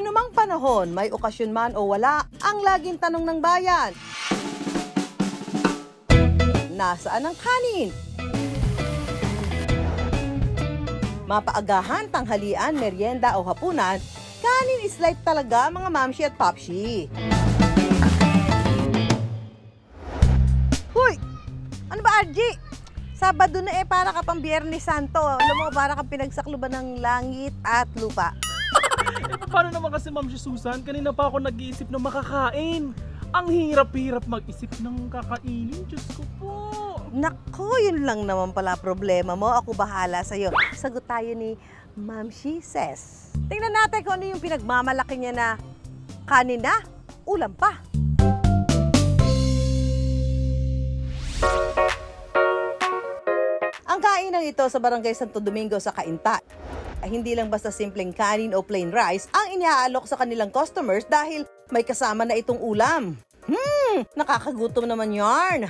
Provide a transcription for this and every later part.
Anumang panahon, may okasyon man o wala, ang laging tanong ng bayan. Nasaan ang kanin? Mapaagahan, tanghalian, merienda o hapunan, kanin is life talaga mga mamshi at papshi. Huy! Ano ba, RG? Sabado na para ka pang Biyernes Santo. Alam mo, para ka pinagsakluban ng langit at lupa. Paano naman kasi, Ma'am Susan? Kanina pa ako nag-iisip ng makakain. Ang hirap-hirap mag-isip ng kakainin. Diyos ko po. Naku, yun lang naman pala problema mo. Ako bahala sa'yo. Sagot tayo ni Ma'am Says. Tingnan natin kung ano yung pinagmamalaki niya na kanin na, ulam pa. Ang kainang ito sa Barangay Santo Domingo sa Cainta ay hindi lang basta simpleng kanin o plain rice ang iniaalok sa kanilang customers dahil may kasama na itong ulam. Nakakagutom naman yarn.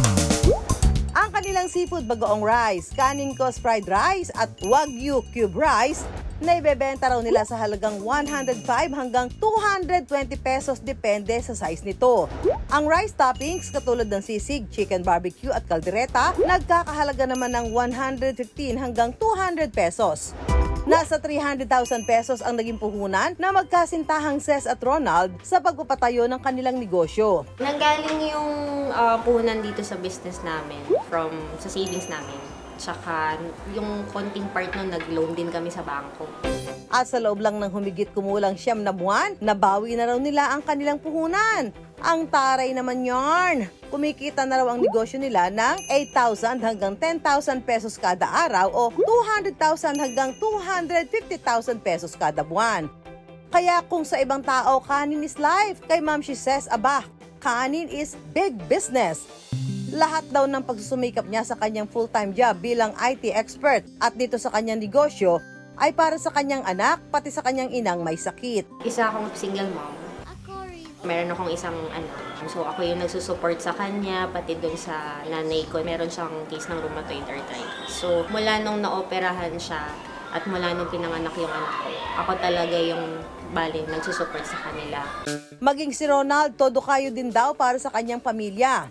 Ang kanilang seafood bagoong rice, kanin cos fried rice at wagyu cube rice na ibebenta raw nila sa halagang 105 hanggang 220 pesos depende sa size nito. Ang rice toppings katulad ng sisig, chicken barbecue at kaldereta nagkakahalaga naman ng 115 hanggang 200 pesos. Nasa 300,000 pesos ang naging puhunan na magkasintahang Ses at Ronald sa pagpapatayo ng kanilang negosyo. Nanggaling yung puhunan dito sa business namin sa savings namin. Tsaka yung konting part nun, nag-loan din kami sa bangko. At sa loob lang ng humigit kumulang 9 na buwan, nabawi na raw nila ang kanilang puhunan. Ang taray naman yarn. Kumikita na raw ang negosyo nila ng 8,000 hanggang 10,000 pesos kada araw o 200,000 hanggang 250,000 pesos kada buwan. Kaya kung sa ibang tao, kanin is life, kay Ma'am Says, aba, kanin is big business. Lahat daw ng pagsusumikap niya sa kanyang full-time job bilang IT expert at dito sa kanyang negosyo ay para sa kanyang anak, pati sa kanyang inang may sakit. Isa akong single mom. Meron akong isang anak. So ako yung nagsusupport sa kanya, pati doon sa nanay ko. Meron siyang case ng rheumatoid arthritis. So mula nung naoperahan siya at mula nung pinanganak yung anak ko, ako talaga yung nagsusupport sa kanila. Maging si Ronald, todo kayo din daw para sa kanyang pamilya.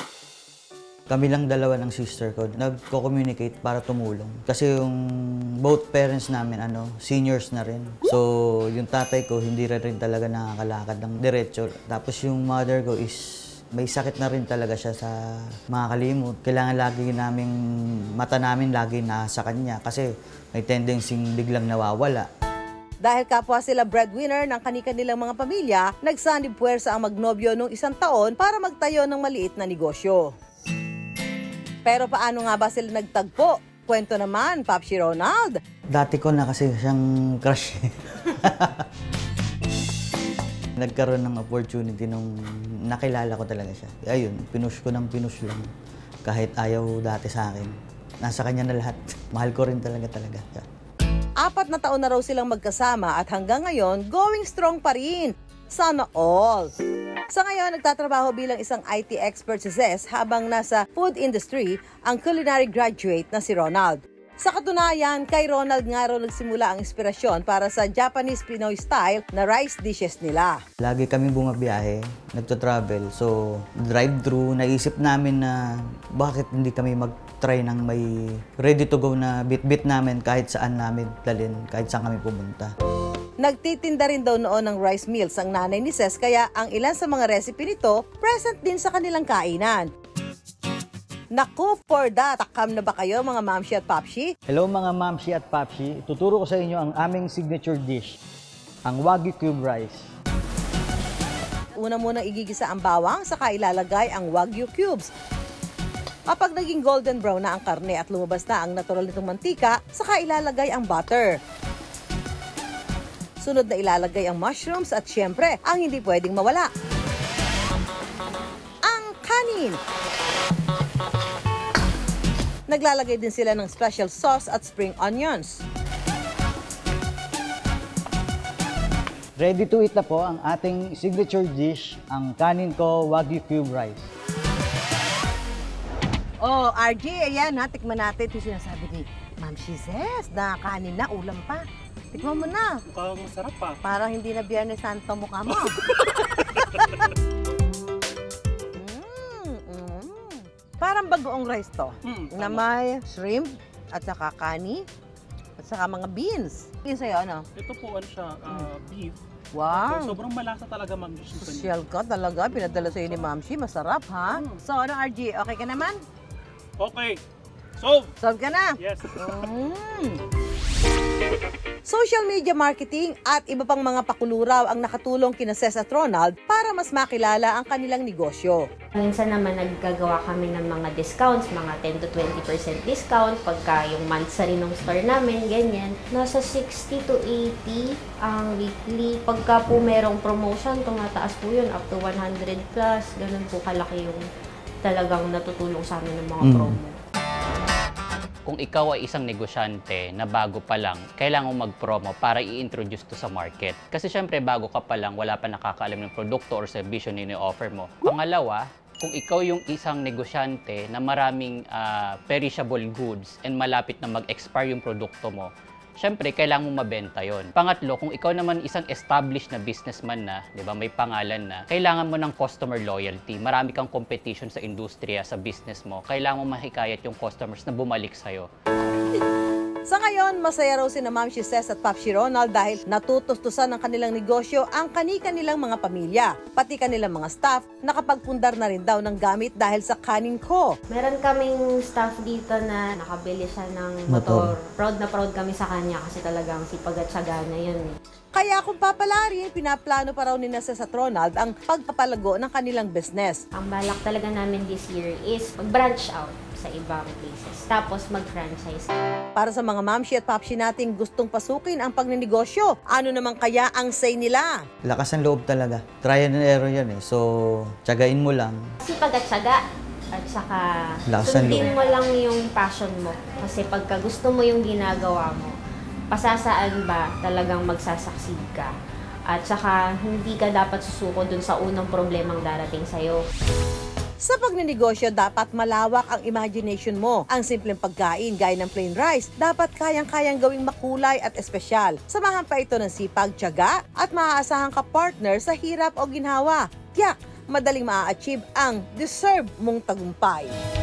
Kami lang dalawa ng sister ko, nagko-communicate para tumulong. Kasi yung both parents namin, seniors na rin. So, yung tatay ko, hindi rin talaga nakakalakad ng diretso. Tapos yung mother ko is, may sakit na rin talaga siya sa mga kalimot. Kailangan lagi mata namin lagi nasa kanya kasi may tendency biglang nawawala. Dahil kapwa sila breadwinner ng kanilang mga pamilya, nagsanib puwersa ang magnobyo nung 1 taon para magtayo ng maliit na negosyo. Pero paano nga ba sila nagtagpo? Kwento naman, Papshi Ronald. Dati ko na kasi siyang crush. Nagkaroon ng opportunity nung nakilala ko talaga siya. Ayun, pinush ko lang. Kahit ayaw dati sa akin. Nasa kanya na lahat. Mahal ko rin talaga siya. 4 na taon na raw silang magkasama at hanggang ngayon, going strong pa rin. Sana all. Sa ngayon, nagtatrabaho bilang isang IT expert si Ses habang nasa food industry ang culinary graduate na si Ronald. Sa katunayan, kay Ronald nga raw nagsimula ang inspirasyon para sa Japanese Pinoy style na rice dishes nila. Lagi kami bumabiyahe, nagto-travel. So, drive-thru, naisip namin na bakit hindi kami mag-try ng may ready-to-go na bit-bit namin kahit saan namin dalhin, kahit saan kami pumunta. Nagtitinda rin daw noon ng rice meals ang nanay ni Ses kaya ang ilan sa mga recipe nito present din sa kanilang kainan. Naku, for that, takam na ba kayo mga mamshi at papshi? Hello mga mamshi at papshi, ituturo ko sa inyo ang aming signature dish, ang Wagyu Cube Rice. Una munang igigisa ang bawang, saka ilalagay ang Wagyu cubes. Kapag naging golden brown na ang karne at lumabas na ang natural nitong mantika, saka ilalagay ang butter. Sunod na ilalagay ang mushrooms at syempre, ang hindi pwedeng mawala, ang kanin. Naglalagay din sila ng special sauce at spring onions. Ready to eat na po ang ating signature dish, ang kanin ko Wagyu Cube Rice. Oh, RJ, ayan ha, tikman natin ito sinasabi ni Ma'am Says na kanin na, ulam pa. Tikman mo na. Mukhang masarap pa. Parang hindi na Biyernes Santo mukha mo. Parang bagoong rice to. Na may shrimp at saka kani at saka mga beans. Yung sa'yo, ano? Ito po, ano siya, beef. Wow! Sobrang malasa talaga, Ma'am Ji Susan. Social ka talaga. Pinadala sa'yo ni Mamshi. Masarap, ha? So, ano, RG? Okay ka naman? Okay. Solve! Solve ka na? Yes. Social media marketing at iba pang mga pakuluraw ang nakatulong kina Cez at Ronald para mas makilala ang kanilang negosyo. Minsan naman naggagawa kami ng mga discounts, mga 10 to 20% discount pagka yung monthsary ng store namin, ganyan. Nasa 60 to 80 ang weekly. Pagka po merong promotion, tumataas po yun up to 100 plus. Ganun po kalaki yung talagang natutulong sa amin ng mga promo. Kung ikaw ay isang negosyante na bago pa lang, kailangan mo mag-promo para i-introduce to sa market. Kasi syempre, bago ka pa lang, wala pa nakakaalam ng produkto or servisyo na i-offer mo. Pangalawa, kung ikaw yung isang negosyante na maraming perishable goods and malapit na mag-expire yung produkto mo, syempre, kailangan mong mabenta yon. Pangatlo, kung ikaw naman isang established na businessman na, di ba, may pangalan na, kailangan mo ng customer loyalty. Marami kang competition sa industriya, sa business mo. Kailangan mo mahikayat yung customers na bumalik sa'yo. Sa ngayon, masaya raw si Mamshi Cez at Papshi Ronald dahil natutustusan ng kanilang negosyo ang kani-kanilang mga pamilya. Pati kanilang mga staff, nakapagpundar na rin daw ng gamit dahil sa kanin ko. Meron kaming staff dito na nakabili siya ng motor. Proud na proud kami sa kanya kasi talagang sipag at syaga niya yun. Kaya kung papalarin, pinaplano pa raw ni Cez at Ronald ang pagpapalago ng kanilang business. Ang balak talaga namin this year is mag-branch out sa ibang places. Tapos mag-franchise. Para sa mga Mamshi at Papshi nating gustong pasukin ang pagnenegosyo, ano naman kaya ang say nila? Lakas ng loob talaga. Try and error yan eh. So, tiyagain mo lang. Sipag at syaga. At saka Lakas ng sundin loob. mo lang yung passion mo. Kasi pagka gusto mo yung ginagawa mo, pasasaan ba talagang magsasucceed ka? At saka hindi ka dapat susuko dun sa unang problemang darating sa'yo. Sa pagnenegosyo, dapat malawak ang imagination mo. Ang simpleng pagkain, gaya ng plain rice, dapat kayang-kayang gawing makulay at espesyal. Samahan pa ito ng sipag, tiyaga, at maaasahan ka partner sa hirap o ginhawa. Tiyak, madaling maa-achieve ang deserve mong tagumpay.